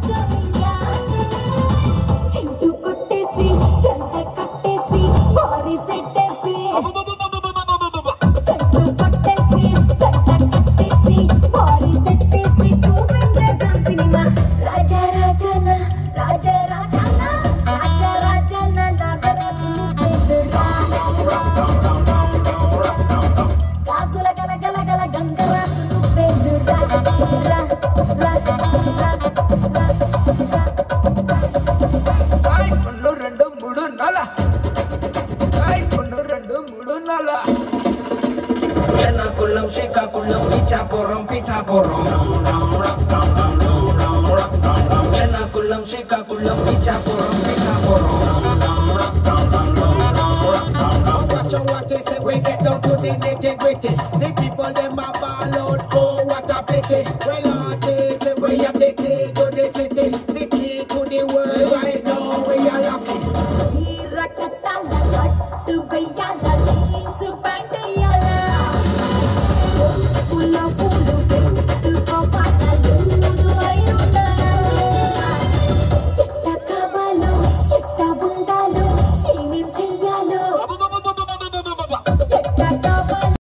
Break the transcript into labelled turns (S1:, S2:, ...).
S1: Kulam shika kulam picha porong pita porong Ena kulam shika kulam picha porong pita porong
S2: Watch out what they say, we get down to the nitty-gritty. The people them a ball out, oh what a pity. Well artists, we have the key to the city, the key to the world right now, we are lucky.
S3: Rakatala, what do we